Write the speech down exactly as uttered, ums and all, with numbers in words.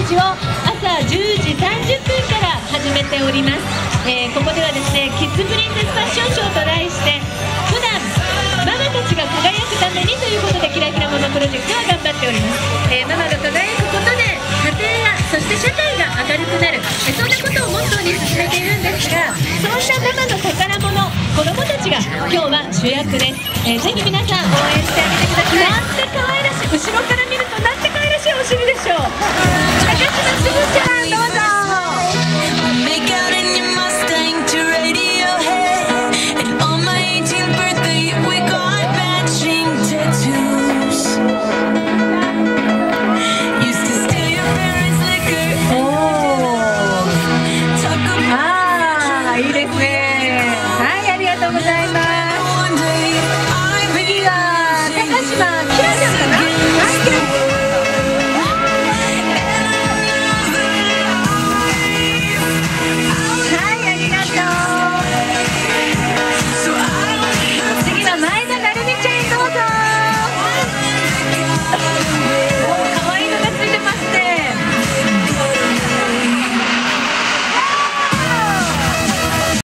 ちを朝じゅうじさんじゅっぷんから始めております。えー、ここではですね、キッズプリンセスファッションショーと題して、普段ママたちが輝くためにということでキラキラママプロジェクトは頑張っております。えー、ママが輝くことで家庭やそして社会が明るくなる、えそんなことをモットーに進めているんですが、そうしたママの宝物、子供たちが今日は主役です。えー、ぜひ皆さん応援してあげてください。なんて可愛らしい、後ろから見るとなんて可愛らしいお尻でしょう。高嶋すずちゃん、どうぞ。いいですね。はい、ありがとうございます。次は高嶋キラちゃんかな。はい、キラ。